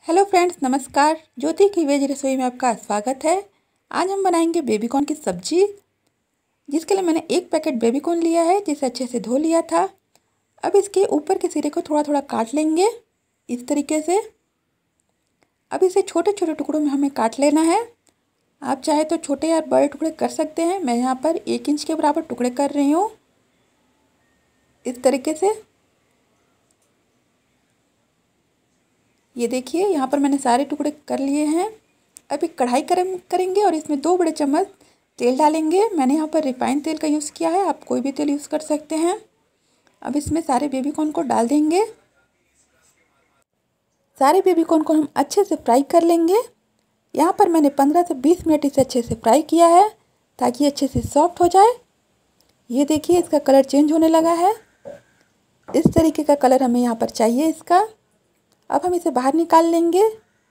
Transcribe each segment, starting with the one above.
Hello friends, नमस्कार। ज्योति की veg रसोई में आपका स्वागत है। आज हम बनाएंगे बेबीकॉर्न की सब्जी, जिसके लिए मैंने एक पैकेट बेबीकॉर्न लिया है, जिसे अच्छे से धो लिया था। अब इसके ऊपर के सिरे को थोड़ा थोड़ा काट लेंगे इस तरीके से। अब इसे छोटे छोटे टुकड़ों में हमें काट लेना है। आप चाहे तो छोटे या बड़े टुकड़े कर सकते हैं। मैं यहाँ पर 1 इंच के बराबर टुकड़े कर रही हूँ इस तरीके से। ये देखिए, यहाँ पर मैंने सारे टुकड़े कर लिए हैं। अब एक कढ़ाई गरम करेंगे और इसमें 2 बड़े चम्मच तेल डालेंगे। मैंने यहाँ पर रिफाइंड तेल का यूज़ किया है, आप कोई भी तेल यूज़ कर सकते हैं। अब इसमें सारे बेबीकॉर्न को डाल देंगे। सारे बेबीकॉर्न को हम अच्छे से फ्राई कर लेंगे। यहाँ पर मैंने 15 से 20 मिनट इसे अच्छे से फ्राई किया है, ताकि अच्छे से सॉफ्ट हो जाए। ये देखिए, इसका कलर चेंज होने लगा है। इस तरीके का कलर हमें यहाँ पर चाहिए इसका। अब हम इसे बाहर निकाल लेंगे।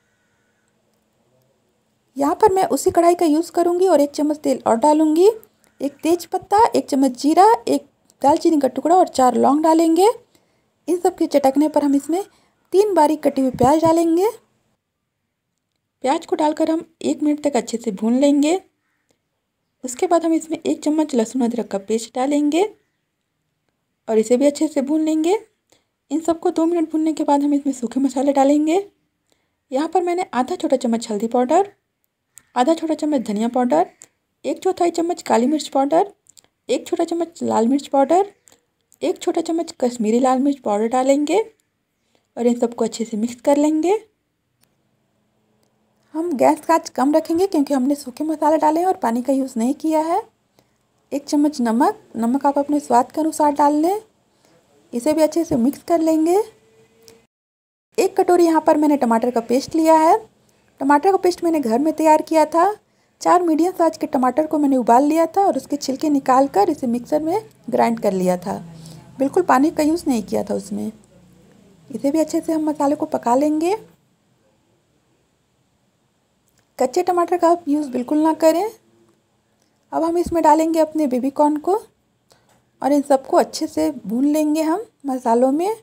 यहाँ पर मैं उसी कढ़ाई का यूज़ करूँगी और 1 चम्मच तेल और डालूँगी। 1 तेज पत्ता, 1 चम्मच जीरा, 1 दालचीनी का टुकड़ा और 4 लौंग डालेंगे। इन सब के चटकने पर हम इसमें 3 बारीक कटी हुई प्याज डालेंगे। प्याज को डालकर हम 1 मिनट तक अच्छे से भून लेंगे। उसके बाद हम इसमें 1 चम्मच लहसुन अदरक का पेस्ट डालेंगे और इसे भी अच्छे से भून लेंगे। इन सबको 2 मिनट भूनने के बाद हम इसमें सूखे मसाले डालेंगे। यहाँ पर मैंने आधा छोटा चम्मच हल्दी पाउडर, आधा छोटा चम्मच धनिया पाउडर, 1/4 चम्मच काली मिर्च पाउडर, 1 छोटा चम्मच लाल मिर्च पाउडर, 1 छोटा चम्मच कश्मीरी लाल मिर्च पाउडर डालेंगे और इन सबको अच्छे से मिक्स कर लेंगे। हम गैस का आंच कम रखेंगे, क्योंकि हमने सूखे मसाले डाले हैं और पानी का यूज़ नहीं किया है। 1 चम्मच नमक आप अपने स्वाद के अनुसार डाल लें। इसे भी अच्छे से मिक्स कर लेंगे। 1 कटोरी यहाँ पर मैंने टमाटर का पेस्ट लिया है। टमाटर का पेस्ट मैंने घर में तैयार किया था। 4 मीडियम साइज के टमाटर को मैंने उबाल लिया था और उसके छिलके निकाल कर इसे मिक्सर में ग्राइंड कर लिया था। बिल्कुल पानी का यूज़ नहीं किया था उसमें। इसे भी अच्छे से हम मसाले को पका लेंगे। कच्चे टमाटर का आप यूज़ बिल्कुल ना करें। अब हम इसमें डालेंगे अपने बेबीकॉर्न को और इन सबको अच्छे से भून लेंगे हम मसालों में,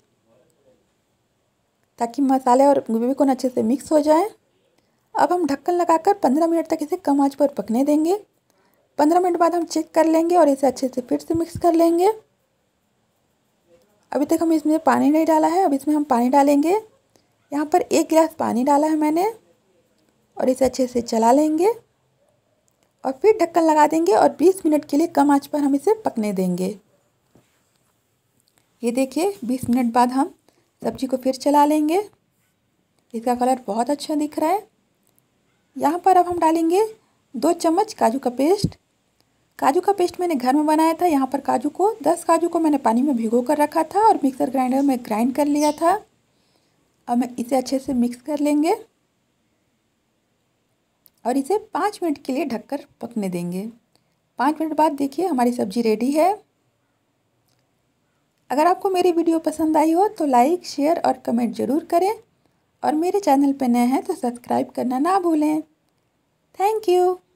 ताकि मसाले और बेबीकॉर्न अच्छे से मिक्स हो जाए। अब हम ढक्कन लगाकर 15 मिनट तक इसे कम आंच पर पकने देंगे। 15 मिनट बाद हम चेक कर लेंगे और इसे अच्छे से फिर से मिक्स कर लेंगे। अभी तक हम इसमें पानी नहीं डाला है, अब इसमें हम पानी डालेंगे। यहाँ पर 1 गिलास पानी डाला है मैंने और इसे अच्छे से चला लेंगे और फिर ढक्कन लगा देंगे और 20 मिनट के लिए कम आंच पर हम इसे पकने देंगे। ये देखिए, 20 मिनट बाद हम सब्जी को फिर चला लेंगे। इसका कलर बहुत अच्छा दिख रहा है। यहाँ पर अब हम डालेंगे 2 चम्मच काजू का पेस्ट। काजू का पेस्ट मैंने घर में बनाया था। यहाँ पर 10 काजू को मैंने पानी में भिगो कर रखा था और मिक्सर ग्राइंडर में ग्राइंड कर लिया था। अब मैं इसे अच्छे से मिक्स कर लेंगे और इसे 5 मिनट के लिए ढककर पकने देंगे। 5 मिनट बाद देखिए, हमारी सब्जी रेडी है। अगर आपको मेरी वीडियो पसंद आई हो तो लाइक, शेयर और कमेंट ज़रूर करें और मेरे चैनल पर नए हैं तो सब्सक्राइब करना ना भूलें। Thank you.